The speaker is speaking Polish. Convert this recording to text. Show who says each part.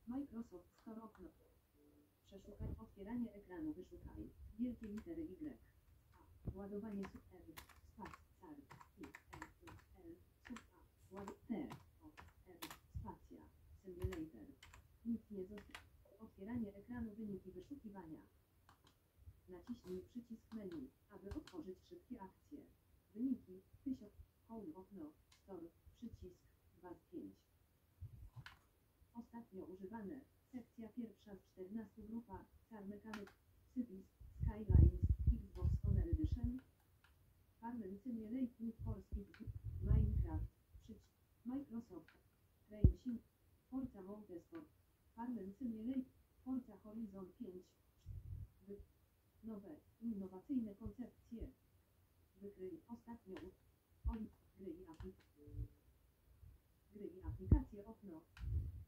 Speaker 1: Microsoft Store okno. Przeszukaj otwieranie ekranu. Wyszukaj wielkie litery Y. A. Ładowanie super. Spac. Car. I. L. L. Sub. A. Ład. T. O. R. Spacja. Simulator. Nic nie zostało. Otwieranie ekranu. Wyniki wyszukiwania. Naciśnij przycisk menu, aby otworzyć szybkie akcje. Wyniki 1000. Home okno. Store. Przycisk 2 z 5. Ostatnio używane. Sekcja pierwsza z 14. Grupa. Car Mechanic. Cities. Skylines. Xbox One Edition. Farming Simulator Need for Speed. Minecraft. Przycisk. Microsoft. Train Sim. Forza Motorsport. Farming Simulator. Forza Horizon 5. Nowe, innowacyjne koncepcje. Wykryj ostatnio gry i aplikacje okno.